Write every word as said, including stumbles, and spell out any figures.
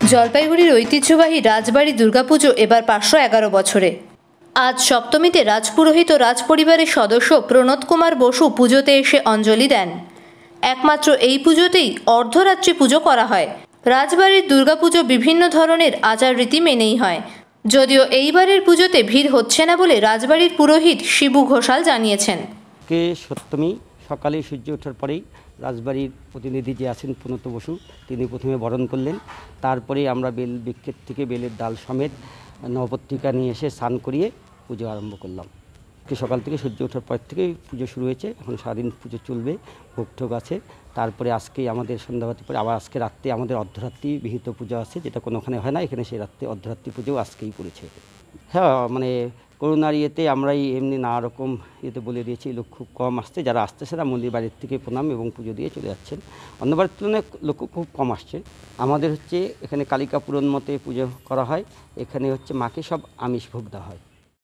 জলপাইগুড়ির ঐতিহ্যবাহী রাজবাড়ি দুর্গাপুজো এবার পাঁচশো এগারো বছরে। আজ সপ্তমীতে রাজপুরোহিত ও রাজপরিবারের সদস্য প্রণত কুমার বসু পুজোতে এসে অঞ্জলি দেন। একমাত্র এই পুজোতেই অর্ধরাত্রি পুজো করা হয়। রাজবাড়ির দুর্গাপুজো বিভিন্ন ধরনের আচার রীতি মেনেই হয়, যদিও এইবারের পুজোতে ভিড় হচ্ছে না বলে রাজবাড়ির পুরোহিত শিবু ঘোষাল জানিয়েছেন। কে সপ্তমী সকালে সূর্য ওঠার পরেই রাজবাড়ির প্রতিনিধি যে আছেন প্রণত বসু তিনি প্রথমে বরণ করলেন। তারপরে আমরা বেল বৃক্ষের থেকে বেলের ডাল সমেত নবপত্রিকা নিয়ে এসে স্নান করিয়ে পুজো আরম্ভ করলাম। সকাল থেকে সূর্য ওঠার পর থেকেই পুজো শুরু হয়েছে, এখন সারাদিন পুজো চলবে, ভোগ ঠোক আছে। তারপরে আজকে আমাদের সন্ধ্যাবাতি পরে আবার আজকে রাত্রে আমাদের অর্ধরাত্রি বিহিত পুজো আছে, যেটা কোনোখানে হয় না, এখানে সেই রাত্রে অর্ধরাত্রি পুজো আজকেই পড়েছে। হ্যাঁ, মানে করোনার ইয়েতে আমরাই এমনি নানা রকম ইয়েতে বলে দিয়েছি, লোক খুব কম আসছে, যারা আসতেছে তারা মন্দির বাড়ির থেকে প্রণাম এবং পুজো দিয়ে চলে যাচ্ছেন। অন্যবারের তুলনায় লোক খুব কম আসছে। আমাদের হচ্ছে এখানে কালিকা পুরাণ মতে পুজো করা হয়, এখানে হচ্ছে মাকে সব আমিষ ভোগ দেওয়া হয়।